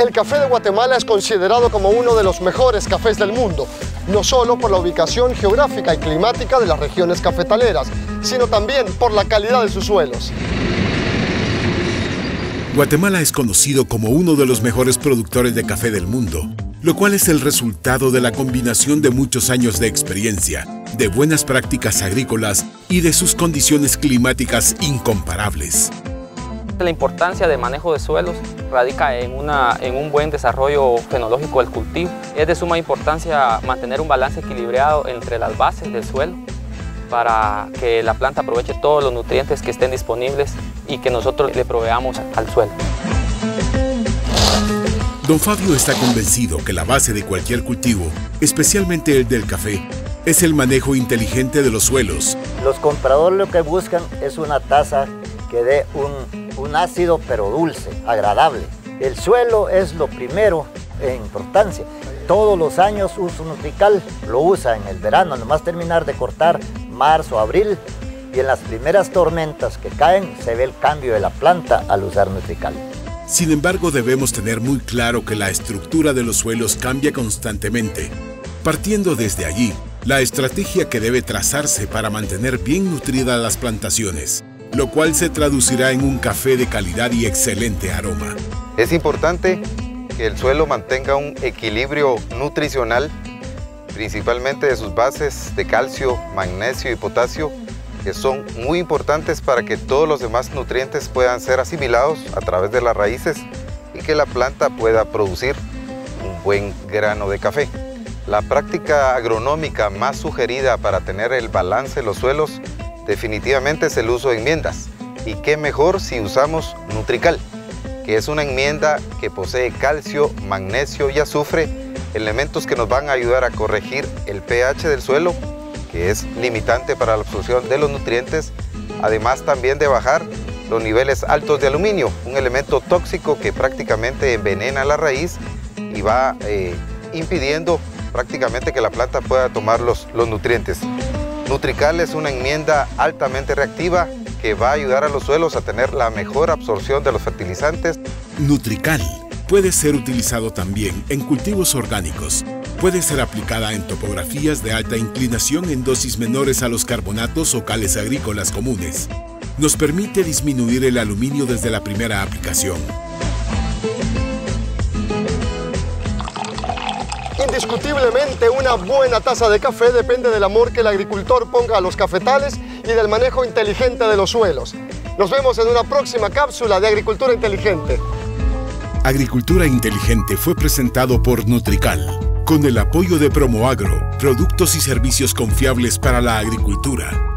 El café de Guatemala es considerado como uno de los mejores cafés del mundo, no solo por la ubicación geográfica y climática de las regiones cafetaleras, sino también por la calidad de sus suelos. Guatemala es conocido como uno de los mejores productores de café del mundo, lo cual es el resultado de la combinación de muchos años de experiencia, de buenas prácticas agrícolas y de sus condiciones climáticas incomparables. La importancia de manejo de suelos radica en un buen desarrollo fenológico del cultivo. Es de suma importancia mantener un balance equilibrado entre las bases del suelo para que la planta aproveche todos los nutrientes que estén disponibles y que nosotros le proveamos al suelo. Don Fabio está convencido que la base de cualquier cultivo, especialmente el del café, es el manejo inteligente de los suelos. Los compradores lo que buscan es una taza que dé un ácido pero dulce, agradable. El suelo es lo primero en importancia. Todos los años uso Nutrical, lo usa en el verano, nomás terminar de cortar marzo, abril, y en las primeras tormentas que caen se ve el cambio de la planta al usar Nutrical. Sin embargo, debemos tener muy claro que la estructura de los suelos cambia constantemente. Partiendo desde allí, la estrategia que debe trazarse para mantener bien nutridas las plantaciones, lo cual se traducirá en un café de calidad y excelente aroma. Es importante que el suelo mantenga un equilibrio nutricional, principalmente de sus bases de calcio, magnesio y potasio, que son muy importantes para que todos los demás nutrientes puedan ser asimilados a través de las raíces y que la planta pueda producir un buen grano de café. La práctica agronómica más sugerida para tener el balance de los suelos definitivamente es el uso de enmiendas. Y qué mejor si usamos Nutrical, que es una enmienda que posee calcio, magnesio y azufre, elementos que nos van a ayudar a corregir el pH del suelo, que es limitante para la absorción de los nutrientes, además también de bajar los niveles altos de aluminio, un elemento tóxico que prácticamente envenena la raíz y va impidiendo prácticamente que la planta pueda tomar los nutrientes. Nutrical es una enmienda altamente reactiva que va a ayudar a los suelos a tener la mejor absorción de los fertilizantes. Nutrical puede ser utilizado también en cultivos orgánicos. Puede ser aplicada en topografías de alta inclinación en dosis menores a los carbonatos o cales agrícolas comunes. Nos permite disminuir el aluminio desde la primera aplicación. Indiscutiblemente, una buena taza de café depende del amor que el agricultor ponga a los cafetales y del manejo inteligente de los suelos. Nos vemos en una próxima cápsula de Agricultura Inteligente. Agricultura Inteligente fue presentado por Nutrical, con el apoyo de Promoagro, productos y servicios confiables para la agricultura.